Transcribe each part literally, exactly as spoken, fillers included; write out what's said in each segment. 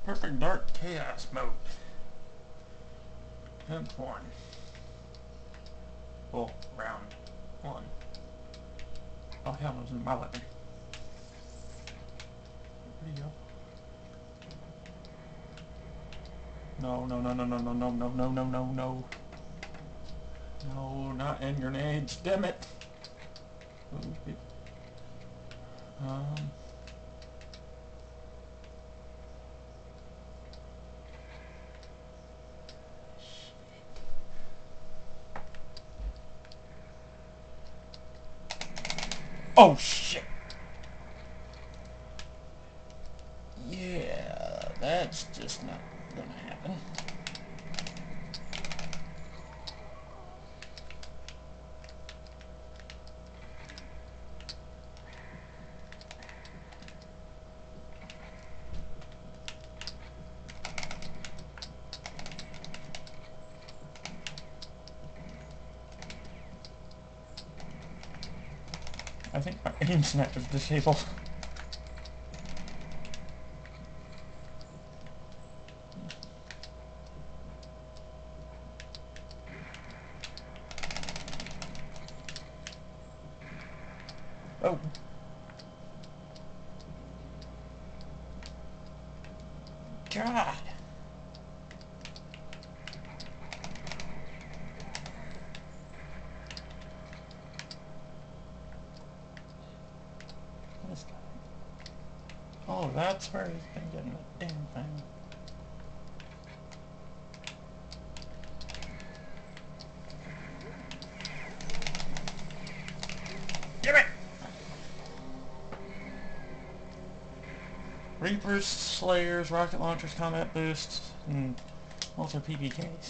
Perfect Dark Chaos mode. Attempt one. Well, round one. Oh hell, it was my weapon. Where'd he go? No, no, no, no, no, no, no, no, no, no, no, no. No, not in grenades, damn it. Um... Oh shit! Yeah, that's just not gonna happen. I think my aim snap is disabled. Oh. God. This guy. Oh, that's where he's been getting the damn thing. Damn it! Reapers, Slayers, Rocket Launchers, Combat Boosts, and also P P Ks.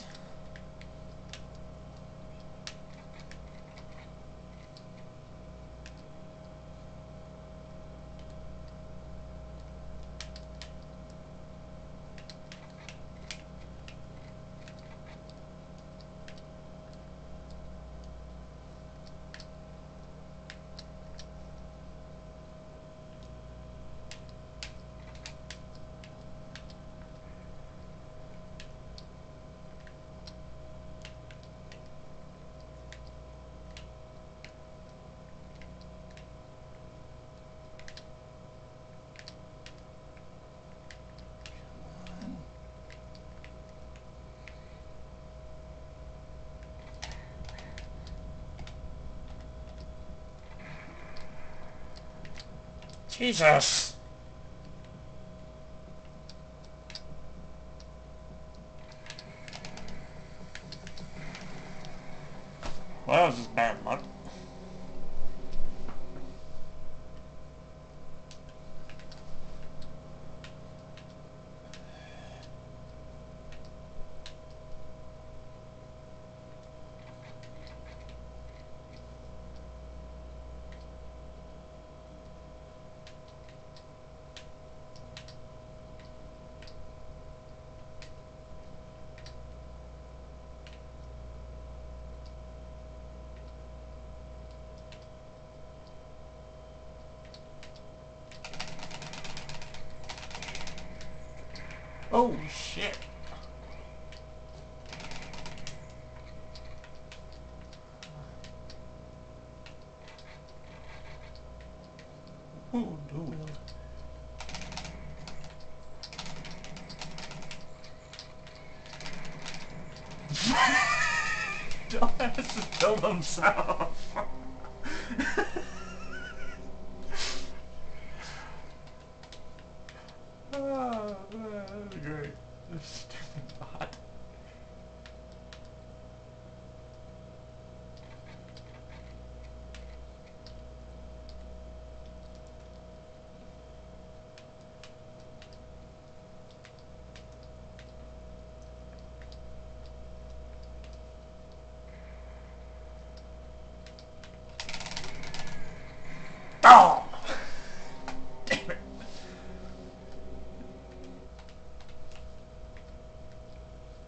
Jesus! Well, that was just bad luck. Oh shit! Ooh, ooh. Dumbass just killed himself. Oh, man, that was great. This stupid bot. Oh! Damn it.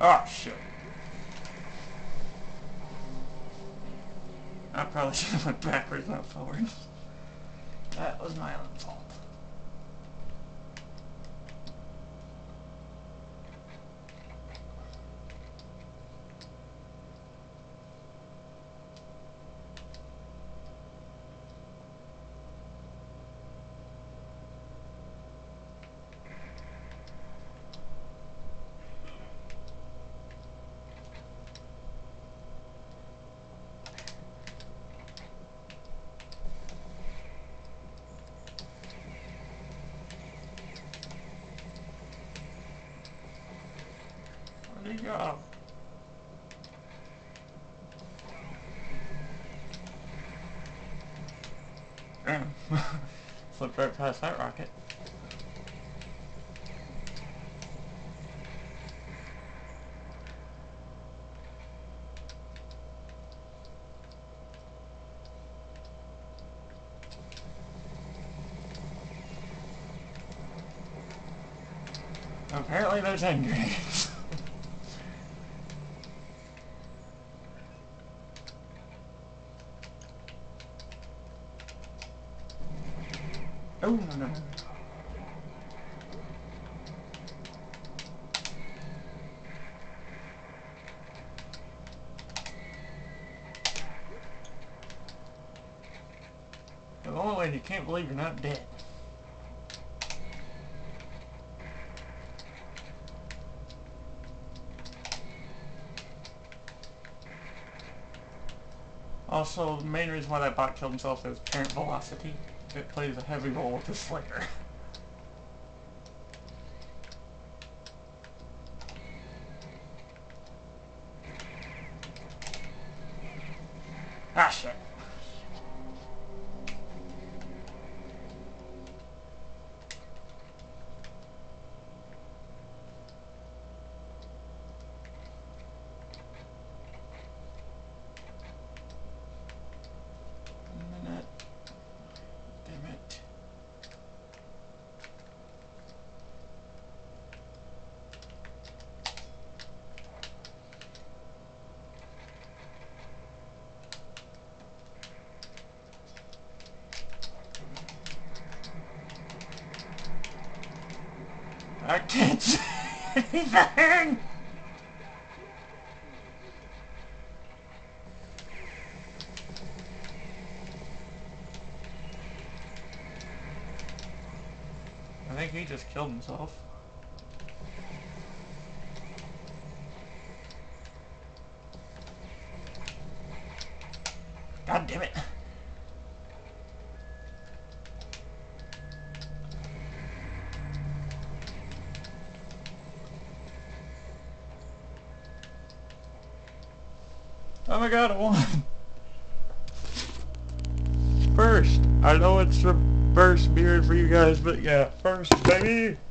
Oh, shit. I probably should have went backwards, not forward. That was my own fault. Where'd he go? Damn. Slipped right past that rocket. Apparently there's hand grenades. Oh, no, no, no. The only way you can't believe you're not dead. Also, the main reason why that bot killed himself is parent velocity. It plays a heavy role with the Slayer. Ah, shit. One minute. Damn it. I can't see anything! I think he just killed himself. God damn it. Oh my god, I won! First! I know it's the first mirror for you guys, but yeah, first, baby!